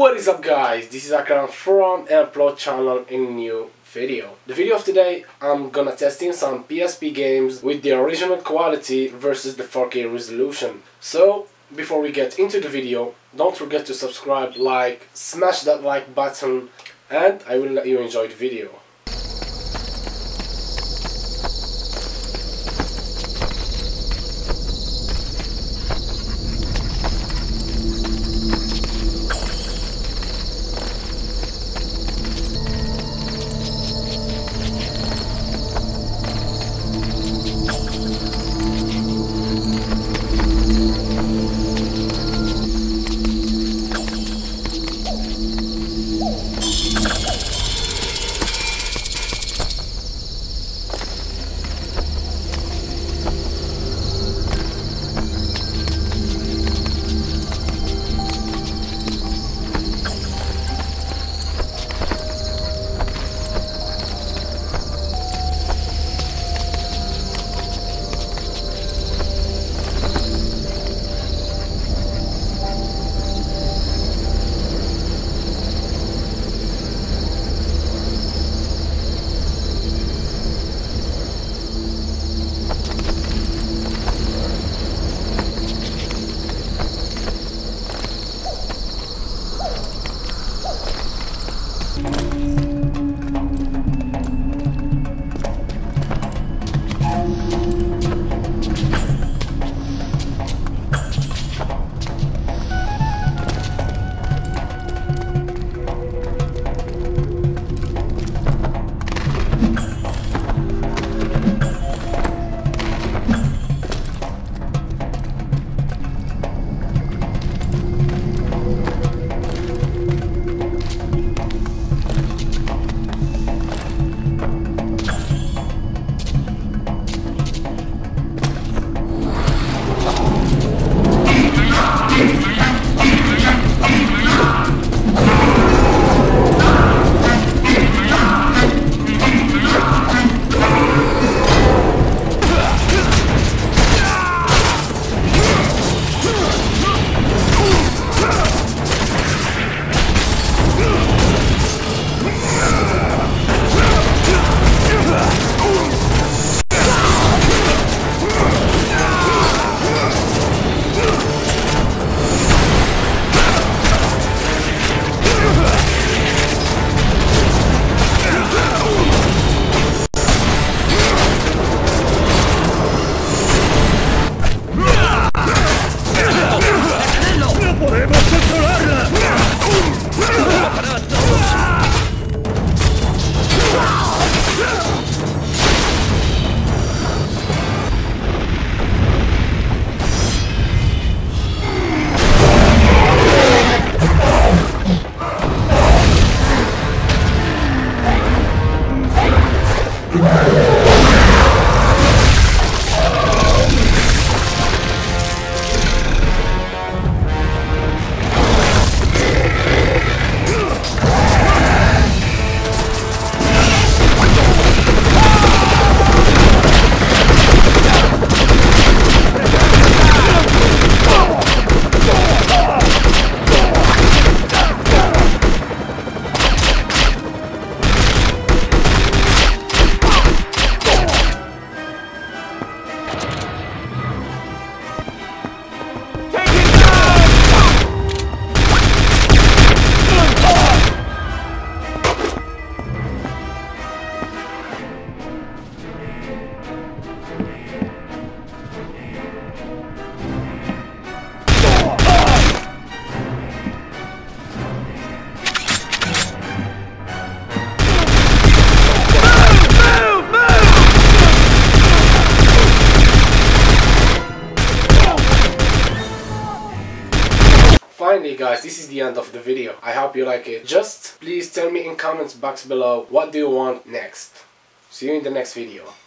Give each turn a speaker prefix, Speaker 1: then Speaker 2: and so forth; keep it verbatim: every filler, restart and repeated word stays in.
Speaker 1: What is up, guys? This is Akram from Upload channel in a new video. The video of today, I'm gonna testing some P S P games with the original quality versus the four K resolution. So before we get into the video, don't forget to subscribe, like, smash that like button, and I will let you enjoy the video. Finally, guys, this is the end of the video. I hope you like it. Just please tell me in comments box below what do you want next. See you in the next video.